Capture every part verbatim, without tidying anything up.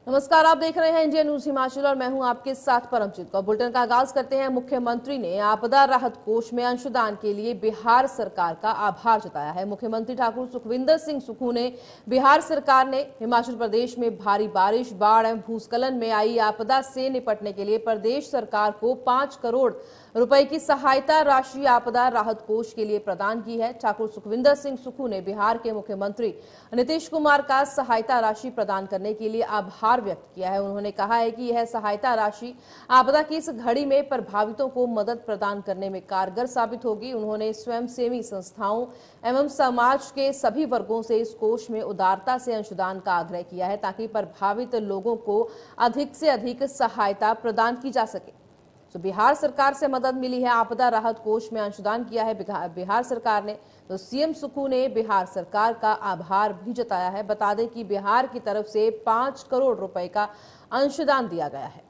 नमस्कार, आप देख रहे हैं इंडिया न्यूज हिमाचल और मैं हूं आपके साथ परमजीत कौर। बुलेटिन का आगाज करते हैं। मुख्यमंत्री ने आपदा राहत कोष में अंशदान के लिए बिहार सरकार का आभार जताया है। मुख्यमंत्री ठाकुर सुखविंदर सिंह सुक्खू ने बिहार सरकार ने हिमाचल प्रदेश में भारी बारिश, बाढ़ एवं भूस्खलन में आई आपदा से निपटने के लिए प्रदेश सरकार को पांच करोड़ रुपए की सहायता राशि आपदा राहत कोष के लिए प्रदान की है। ठाकुर सुखविंदर सिंह सुक्खू ने बिहार के मुख्यमंत्री नीतीश कुमार का सहायता राशि प्रदान करने के लिए आभार व्यक्त किया है। उन्होंने कहा है कि यह सहायता राशि आपदा की इस घड़ी में प्रभावितों को मदद प्रदान करने में कारगर साबित होगी। उन्होंने स्वयंसेवी संस्थाओं एवं समाज के सभी वर्गों से इस कोष में उदारता से अंशदान का आग्रह किया है ताकि प्रभावित लोगों को अधिक से अधिक सहायता प्रदान की जा सके। तो बिहार सरकार से मदद मिली है। आपदा राहत कोष में अंशदान किया है बिहार सरकार ने। तो सीएम सुक्खू ने बिहार सरकार का आभार भी जताया है। बता दें कि बिहार की तरफ से पांच करोड़ रुपए का अंशदान दिया गया है।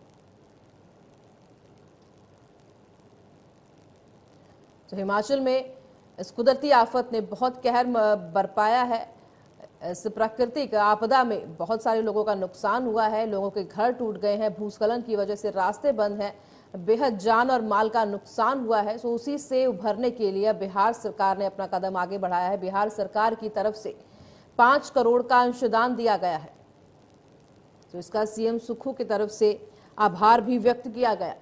तो हिमाचल में इस कुदरती आफत ने बहुत कहर बरपाया है। इस प्राकृतिक आपदा में बहुत सारे लोगों का नुकसान हुआ है। लोगों के घर टूट गए हैं। भूस्खलन की वजह से रास्ते बंद हैं। बेहद जान और माल का नुकसान हुआ है। तो उसी से उभरने के लिए बिहार सरकार ने अपना कदम आगे बढ़ाया है। बिहार सरकार की तरफ से पांच करोड़ का अंशदान दिया गया है। तो इसका सीएम सुक्खू की तरफ से आभार भी व्यक्त किया गया।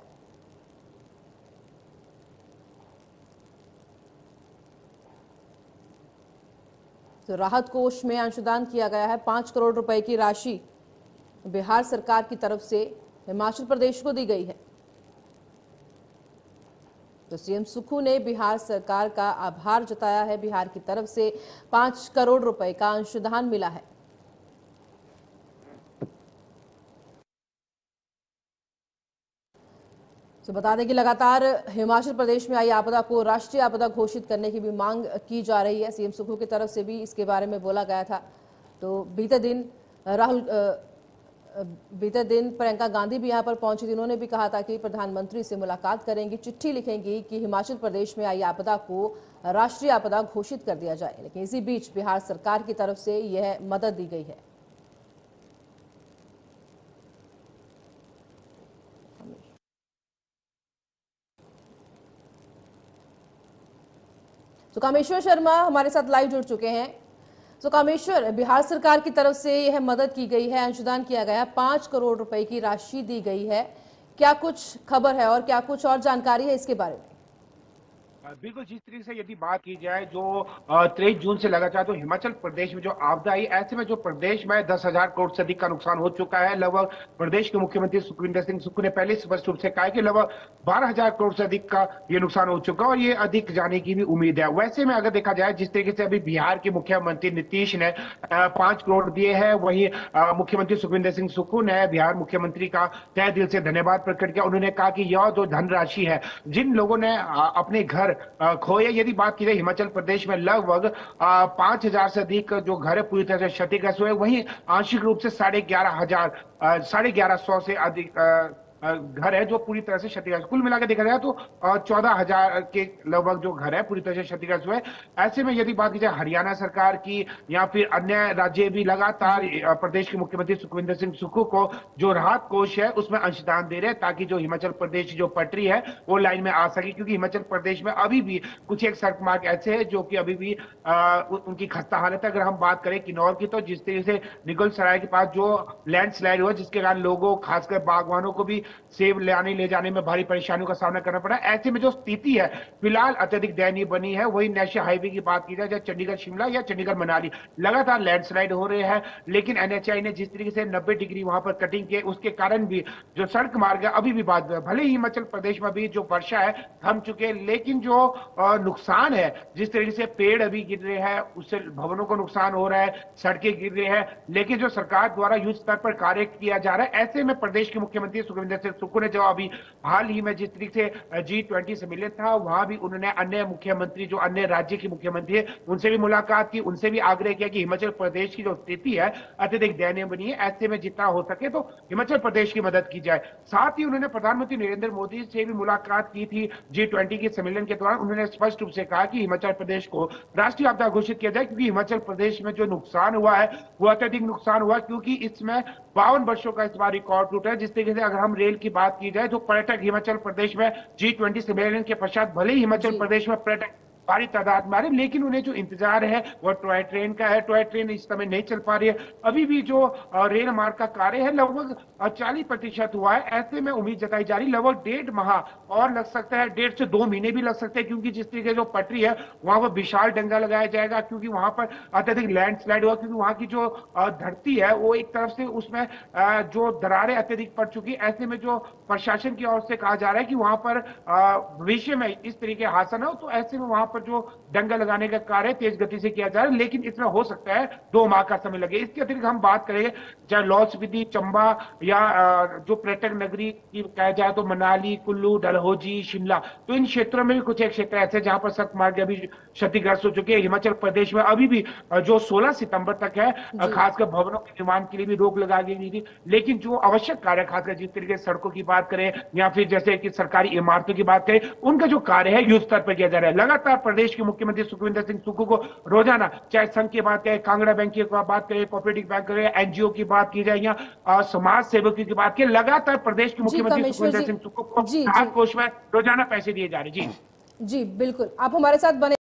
तो राहत कोष में अंशदान किया गया है। पांच करोड़ रुपए की राशि बिहार सरकार की तरफ से हिमाचल प्रदेश को दी गई है। तो सीएम सुक्खू ने बिहार सरकार का आभार जताया है। बिहार की तरफ से पांच करोड़ रुपए का अंशदान मिला है। तो बता दें कि लगातार हिमाचल प्रदेश में आई आपदा को राष्ट्रीय आपदा घोषित करने की भी मांग की जा रही है। सीएम सुक्खू की तरफ से भी इसके बारे में बोला गया था। तो बीते दिन राहुल बीते दिन प्रियंका गांधी भी यहां पर पहुंची थी। उन्होंने भी कहा था कि प्रधानमंत्री से मुलाकात करेंगी, चिट्ठी लिखेंगी कि हिमाचल प्रदेश में आई आपदा को राष्ट्रीय आपदा घोषित कर दिया जाए। लेकिन इसी बीच बिहार सरकार की तरफ से यह मदद दी गई है। तो कामेश्वर शर्मा हमारे साथ लाइव जुड़ चुके हैं। तो कामेश्वर, बिहार सरकार की तरफ से यह मदद की गई है, अंशदान किया गया, पांच करोड़ रुपए की राशि दी गई है। क्या कुछ खबर है और क्या कुछ और जानकारी है इसके बारे में? बिल्कुल, जिस तरीके से यदि बात की जाए जो तेईस जून से लगातार तो हिमाचल प्रदेश में जो आपदा आई, ऐसे में जो प्रदेश में दस हजार करोड़ से अधिक का नुकसान हो चुका है। लगभग प्रदेश के मुख्यमंत्री सुखविंदर सिंह सुक्खू ने पहले स्पष्ट रूप से कहा कि लगभग बारह हजार करोड़ से अधिक का ये नुकसान हो चुका है और ये अधिक जाने की भी उम्मीद है। वैसे में अगर देखा जाए जिस तरीके से अभी बिहार के मुख्यमंत्री नीतीश ने पांच करोड़ दिए हैं, वही मुख्यमंत्री सुखविंदर सिंह सुक्खू ने बिहार मुख्यमंत्री का तहे दिल से धन्यवाद प्रकट किया। उन्होंने कहा कि यह जो धनराशि है, जिन लोगों ने अपने घर खोए, यदि बात की जाए हिमाचल प्रदेश में लगभग पांच हजार से अधिक जो घर है पूरी तरह से क्षतिग्रस्त हुए, वहीं आंशिक रूप से साढ़े ग्यारह हजार साढ़े ग्यारह सौ से अधिक घर है जो पूरी तरह से क्षतिग्रस्त। कुल मिलाकर देखा जाए तो चौदह हजार के लगभग जो घर है पूरी तरह से क्षतिग्रस्त हुए। ऐसे में यदि बात की जाए हरियाणा सरकार की या फिर अन्य राज्य भी लगातार प्रदेश के मुख्यमंत्री सुखविंदर सिंह सुक्खू को जो राहत कोष है उसमें अंशदान दे रहे हैं ताकि जो हिमाचल प्रदेश जो पटरी है वो लाइन में आ सके। क्योंकि हिमाचल प्रदेश में अभी भी कुछ एक सड़क मार्ग ऐसे है जो कि अभी भी आ, उनकी खस्ता हालत है। अगर हम बात करें किन्नौर की, तो जिस तरीके से निगल सराय के पास जो लैंडस्लाइड हुआ जिसके कारण लोगों खासकर बागवानों को भी सेब लाने ले जाने में भारी परेशानियों का सामना करना पड़ा। ऐसे में जो स्थिति है फिलहाल अत्यधिक दयनीय बनी है। वही नेशनल हाईवे की बात की जाए चाहे चंडीगढ़ शिमला या चंडीगढ़ मनाली, लगातार लैंडस्लाइड हो रहे हैं। लेकिन एनएचआई ने जिस तरीके से नब्बे डिग्री वहां पर कटिंग की, उसके कारण भी जो सड़क मार्ग है अभी भी बात, भले ही हिमाचल प्रदेश में भी जो वर्षा है थम चुके, लेकिन जो नुकसान है, जिस तरीके से पेड़ अभी गिर रहे हैं उससे भवनों को नुकसान हो रहा है, सड़कें गिर रही है, लेकिन जो सरकार द्वारा युद्ध स्तर पर कार्य किया जा रहा है, ऐसे में प्रदेश के मुख्यमंत्री सुखविंदर सिंह सुक्खू ने जो अभी हाल ही में जिस तरीके से जी ट्वेंटी सम्मेलन था वहां भी उन्होंने अन्य मुख्यमंत्री जो अन्य राज्य के मुख्यमंत्री है उनसे भी मुलाकात की, उनसे भी आग्रह किया कि हिमाचल प्रदेश की जो स्थिति है अत्यधिक दयनीय बनी है, ऐसे में जितना हो सके तो हिमाचल प्रदेश की मदद की जाए। साथ ही उन्होंने प्रधानमंत्री नरेंद्र मोदी से भी मुलाकात की थी जी ट्वेंटी के सम्मेलन के दौरान। उन्होंने स्पष्ट रूप से कहा कि हिमाचल प्रदेश को राष्ट्रीय आपदा घोषित किया जाए, क्योंकि हिमाचल प्रदेश में जो नुकसान हुआ है वो अत्यधिक नुकसान हुआ, क्योंकि इसमें बावन वर्षों का इस बार रिकॉर्ड टूटा है। जिस तरीके से अगर हम रेल की बात की जाए तो पर्यटक हिमाचल प्रदेश में जी ट्वेंटी सम्मेलन के पश्चात भले ही हिमाचल प्रदेश में पर्यटक भारी तादाद में आ रहे, लेकिन उन्हें जो इंतजार है वो टॉय ट्रेन का है। टॉय ट्रेन इस समय नहीं चल पा रही है। अभी भी जो रेल मार्ग का कार्य है लगभग चालीस प्रतिशत हुआ है। ऐसे में उम्मीद जताई जा रही लगभग डेढ़ माह और लग सकता है, डेढ़ से दो महीने भी लग सकते हैं, क्योंकि जिस तरीके जो पटरी है वहां पर विशाल डंगा लगाया जाएगा, क्योंकि वहां पर अत्यधिक लैंडस्लाइड हुआ, क्योंकि वहां की जो धरती है वो एक तरफ से उसमें जो दरारें अत्यधिक पड़ चुकी। ऐसे में जो प्रशासन की ओर से कहा जा रहा है कि वहां पर भविष्य में इस तरीके हादसा न हो, तो ऐसे में वहां पर जो डंगा लगाने का कार्य तेज गति से किया जा रहा है, लेकिन इसमें हो सकता है दो माह का समय लगे। इसके अतिरिक्त हम बात करें चाहे लाहौल स्पीति, चंबा या जो पर्यटक नगरी की कहा जाए तो मनाली, कुल्लू, डलहौजी, शिमला, तो इन क्षेत्रों में भी कुछ एक क्षेत्र ऐसे जहां पर सड़क मार्ग अभी क्षतिग्रस्त हो चुके हैं। हिमाचल प्रदेश में अभी भी जो सोलह सितंबर तक है खासकर भवनों के निर्माण के लिए भी रोक लगा गई थी, लेकिन जो आवश्यक कार्य खासकर जिस तरीके से सड़कों की बात करें या फिर जैसे कि सरकारी इमारतों की बात करें, उनका जो कार्य है युद्ध स्तर पर किया जा रहा है। लगातार प्रदेश के मुख्यमंत्री सुखविंदर सिंह सुक्खू को रोजाना चाहे संघ की बात करें, कांगड़ा बैंक की बात करें, कोऑपरेटिव बैंक करें, एनजीओ की बात की जाए या समाज सेवकों की बात करें, लगातार प्रदेश के मुख्यमंत्री सुखविंदर सिंह सुक्खू को राहत कोष में रोजाना पैसे दिए जा रहे। जी जी बिल्कुल, आप हमारे साथ बने